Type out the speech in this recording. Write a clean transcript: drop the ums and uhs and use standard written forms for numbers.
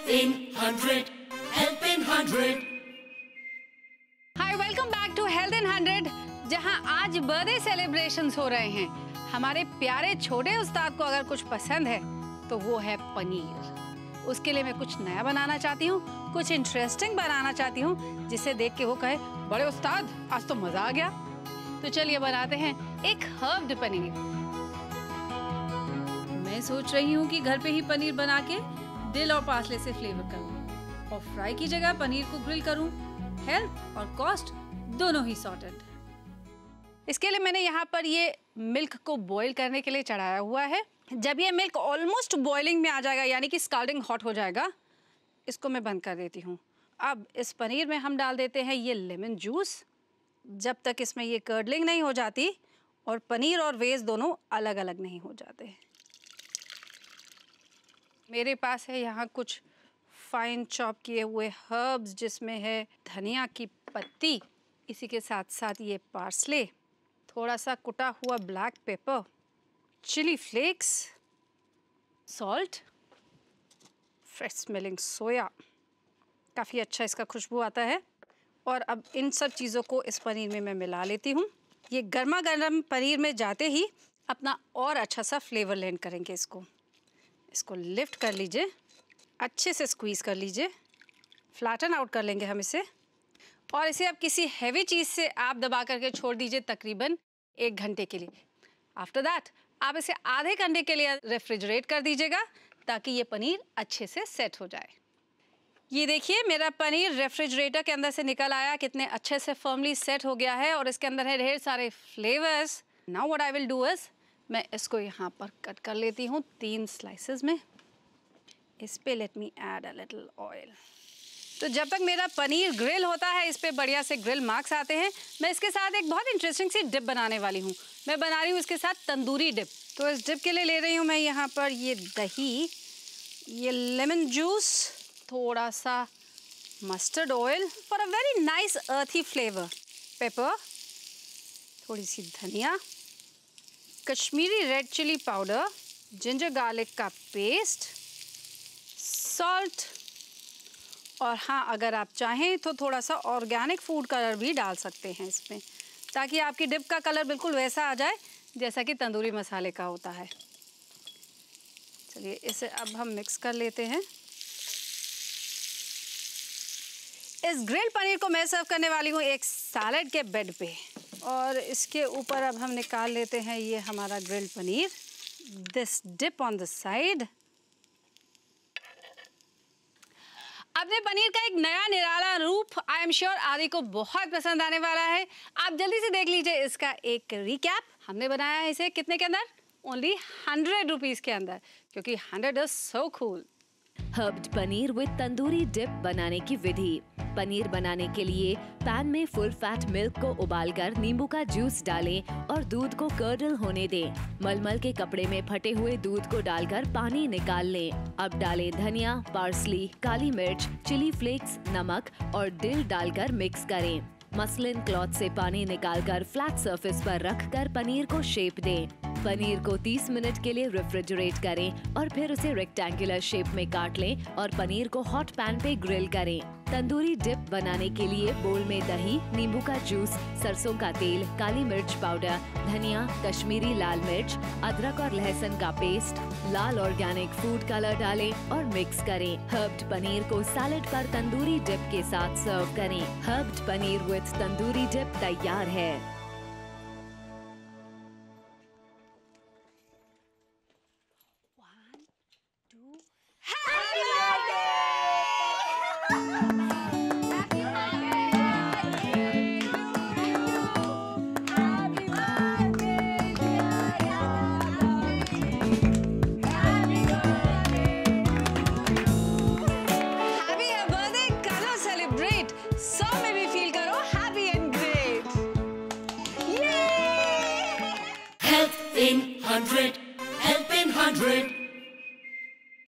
in 100, Health in 100. Hi, welcome back to health in 100, जहां आज birthday celebrations हो रहे हैं। हमारे प्यारे छोटे उस्ताद को अगर कुछ पसंद है तो वो है पनीर। उसके लिए मैं कुछ नया बनाना चाहती हूँ, कुछ इंटरेस्टिंग बनाना चाहती हूँ, जिसे देख के वो कहे बड़े उस्ताद आज तो मजा आ गया। तो चलिए बनाते हैं एक हर्ब्ड पनीर। मैं सोच रही हूँ कि घर पे ही पनीर बना के दिल और पार्सले से फ्लेवर करूँ और फ्राई की जगह पनीर को ग्रिल करूँ। हेल्थ और कॉस्ट दोनों ही सॉर्टेड। इसके लिए मैंने यहाँ पर ये मिल्क को बॉईल करने के लिए चढ़ाया हुआ है। जब ये मिल्क ऑलमोस्ट बॉइलिंग में आ जाएगा, यानी कि स्काल्डिंग हॉट हो जाएगा, इसको मैं बंद कर देती हूँ। अब इस पनीर में हम डाल देते हैं ये लेमन जूस। जब तक इसमें ये कर्डलिंग नहीं हो जाती और पनीर और वेज दोनों अलग अलग नहीं हो जाते। मेरे पास है यहाँ कुछ फाइन चॉप किए हुए हर्ब्स, जिसमें है धनिया की पत्ती, इसी के साथ साथ ये पार्सले, थोड़ा सा कुटा हुआ black pepper, chilli flakes, salt, fresh smelling soya. काफ़ी अच्छा इसका खुशबू आता है। और अब इन सब चीज़ों को इस पनीर में मैं मिला लेती हूँ। ये गर्मा गर्म पनीर में जाते ही अपना और अच्छा सा फ्लेवर लैंड करेंगे। इसको लिफ्ट कर लीजिए, अच्छे से स्क्वीज़ कर लीजिए, फ्लैटन आउट कर लेंगे हम इसे। और इसे अब किसी हैवी चीज़ से आप दबा करके छोड़ दीजिए तकरीबन 1 घंटे के लिए। आफ्टर दैट आप इसे आधे घंटे के लिए रेफ्रिजरेट कर दीजिएगा, ताकि ये पनीर अच्छे से सेट हो जाए। ये देखिए, मेरा पनीर रेफ्रिजरेटर के अंदर से निकल आया, कितने अच्छे से फर्मली सेट हो गया है और इसके अंदर है ढेर सारे flavours. Now what I will do is, मैं इसको यहाँ पर कट कर लेती हूँ 3 स्लाइसेस में। इस पे let me add a little oil. तो जब तक मेरा पनीर ग्रिल होता है, इस पे बढ़िया से ग्रिल मार्क्स आते हैं, मैं इसके साथ एक बहुत इंटरेस्टिंग सी डिप बनाने वाली हूँ। मैं बना रही हूँ इसके साथ तंदूरी डिप। तो इस डिप के लिए ले रही हूँ मैं यहाँ पर ये दही, ये लेमन जूस, थोड़ा सा mustard oil for a very nice earthy flavour, pepper, थोड़ी सी धनिया, Kashmiri red chilli powder, ginger garlic का पेस्ट, सॉल्ट, और हाँ, अगर आप चाहें तो थोड़ा सा ऑर्गेनिक फूड कलर भी डाल सकते हैं इसमें, ताकि आपकी डिप का कलर बिल्कुल वैसा आ जाए जैसा कि तंदूरी मसाले का होता है। चलिए इसे अब हम मिक्स कर लेते हैं। इस ग्रिल्ड पनीर को मैं सर्व करने वाली हूँ एक सैलेड के बेड पे, और इसके ऊपर अब हम निकाल लेते हैं ये हमारा grilled paneer. This dip on the side. अपने पनीर का एक नया निराला रूप आई एम श्योर आदि को बहुत पसंद आने वाला है। आप जल्दी से देख लीजिए इसका एक रिकैप। हमने बनाया है इसे कितने के अंदर? ओनली 100 रुपीज़ के अंदर, क्योंकि 100 is so cool. Herbed paneer with tandoori dip बनाने की विधि। पनीर बनाने के लिए पैन में फुल फैट मिल्क को उबालकर नींबू का जूस डालें और दूध को कर्डल होने दें। मलमल के कपड़े में फटे हुए दूध को डालकर पानी निकाल लें। अब डालें धनिया, पार्सली, काली मिर्च, चिली फ्लेक्स, नमक और दिल डालकर मिक्स करें। मसलिन क्लॉथ से पानी निकालकर फ्लैट सरफेस पर रखकर पनीर को शेप दें। पनीर को 30 मिनट के लिए रेफ्रिजरेट करें और फिर उसे रेक्टेंगुलर शेप में काट लें और पनीर को हॉट पैन पे ग्रिल करें। तंदूरी डिप बनाने के लिए बोल में दही, नींबू का जूस, सरसों का तेल, काली मिर्च पाउडर, धनिया, कश्मीरी लाल मिर्च, अदरक और लहसुन का पेस्ट, लाल ऑर्गेनिक फूड कलर डालें और मिक्स करें। हर्ब्ड पनीर को सैलेड पर तंदूरी डिप के साथ सर्व करें। Herbed paneer with tandoori dip तैयार है। Health in 100.